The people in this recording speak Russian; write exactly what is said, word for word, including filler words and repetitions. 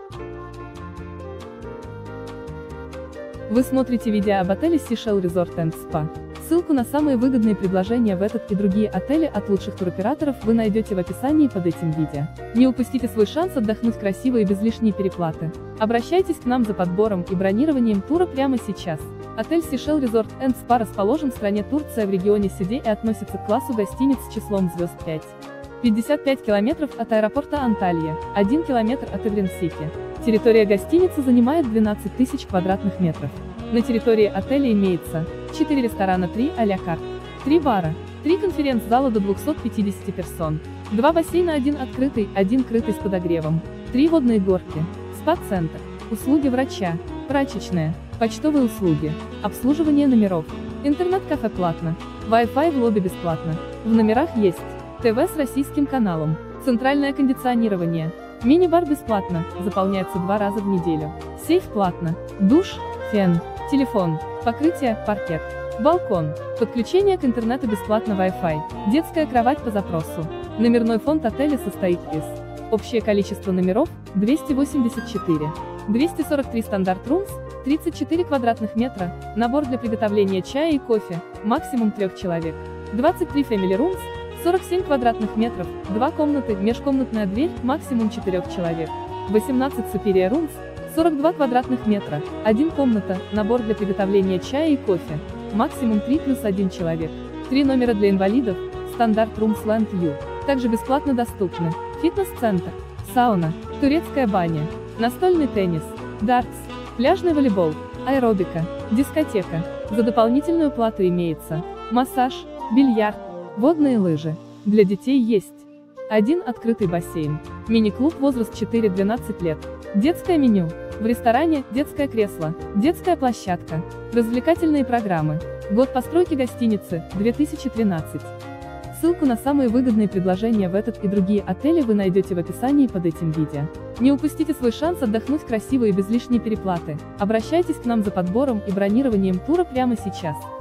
Вы смотрите видео об отеле Seychelles Resort and Spa. Ссылку на самые выгодные предложения в этот и другие отели от лучших туроператоров вы найдете в описании под этим видео. Не упустите свой шанс отдохнуть красиво и без лишней переплаты. Обращайтесь к нам за подбором и бронированием тура прямо сейчас. Отель Seychelles Resort and Spa расположен в стране Турция в регионе Сиде и относится к классу гостиниц с числом звезд пять. пятьдесят пять километров от аэропорта Анталья, один километр от Эврин-Сити. Территория гостиницы занимает двенадцать тысяч квадратных метров. На территории отеля имеется четыре ресторана, три а-ля карт, три бара, три конференц-зала до двухсот пятидесяти персон, два бассейна, один открытый, один крытый с подогревом, три водные горки, спа-центр, услуги врача, прачечная, почтовые услуги, обслуживание номеров, интернет-кафе платно, Wi-Fi в лобби бесплатно. В номерах есть ТВ с российским каналом, центральное кондиционирование, мини-бар бесплатно, заполняется два раза в неделю, сейф платно, душ, фен, телефон, покрытие, паркет, балкон, подключение к интернету бесплатно, Wi-Fi, детская кровать по запросу. Номерной фонд отеля состоит из: общее количество номеров – двести восемьдесят четыре, двести сорок три стандарт румс, тридцать четыре квадратных метра, набор для приготовления чая и кофе, максимум трех человек, двадцать три family rooms, сорок семь квадратных метров, два комнаты, межкомнатная дверь, максимум четырех человек, восемнадцать superior rooms, сорок два квадратных метра, один комната, набор для приготовления чая и кофе, максимум три плюс один человек, три номера для инвалидов, стандарт Rooms Land U, также бесплатно доступны фитнес-центр, сауна, турецкая баня, настольный теннис, дартс, пляжный волейбол, аэробика, дискотека. За дополнительную плату имеется массаж, бильярд, водные лыжи. Для детей есть один открытый бассейн, мини-клуб возраст четыре-двенадцать лет, детское меню, в ресторане детское кресло, детская площадка, развлекательные программы. Год постройки гостиницы – две тысячи тринадцатый. Ссылку на самые выгодные предложения в этот и другие отели вы найдете в описании под этим видео. Не упустите свой шанс отдохнуть красиво и без лишней переплаты. Обращайтесь к нам за подбором и бронированием тура прямо сейчас.